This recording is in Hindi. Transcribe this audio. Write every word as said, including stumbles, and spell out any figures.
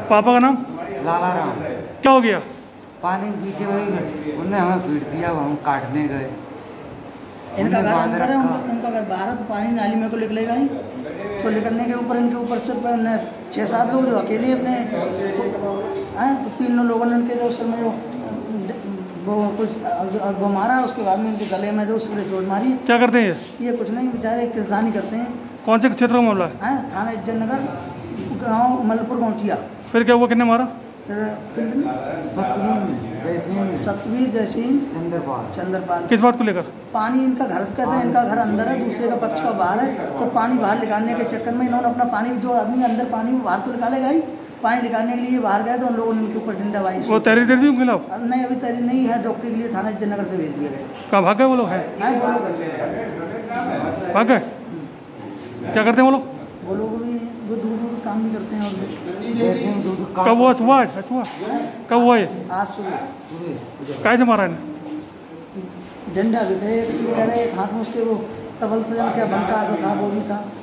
पापा का नाम? लाला राम। क्या हो गया? पानी पीछे वही उनने हमें पीट दिया, हम काटने गए। इनका घर अंदर है, उनका उनका घर बाहर है, तो पानी नाली में को निकलेगा ही। तो निकलने के ऊपर इनके ऊपर से छः सात लोग जो अकेले अपने हैं, तो तीन लोगों ने उनके जो समय वो कुछ वो मारा, उसके बाद में इनके गले में जो उसके चोट मारी। क्या करते हैं ये? ये कुछ नहीं, बेचारे किसानी करते हैं। कौन से क्षेत्र का मामला है? हैं थाना इज्जत नगर, गाँव मलपुर गौटिया। फिर क्या हुआ, किसने मारा? सतवीर जयसिंह चंद्रपाल चंद्रपाल। किस बात को लेकर? पानी इनका घर से कैसे, इनका घर अंदर है, दूसरे का पक्ष का बाहर है, तो पानी बाहर निकालने के चक्कर में इन्होंने अपना पानी, जो आदमी अंदर पानी बाहर तो निकालेगा ही, पानी निकालने के लिए बाहर गए तो उन लोगों ने उनके ऊपर डंडा बाई। वो तहरीर दे दी उनके खिलाफ? नहीं, अभी तहरीर नहीं है, डॉक्टर के लिए थाना इज्जतनगर से भेज दिए गए। कहाँ भाग गए वो लोग? हैं भाग गए? क्या करते हैं वो लोग? वो लोग भी वो दूर दूर काम भी करते हैं। और कब हुआ? सुबह सुबह कब हुआ ये? आज सुबह। कैसे मारा इन्हें? डंडा भी थे, कह रहे एक हाथ में उसके वो तबल से क्या बनका आता था, वो भी था।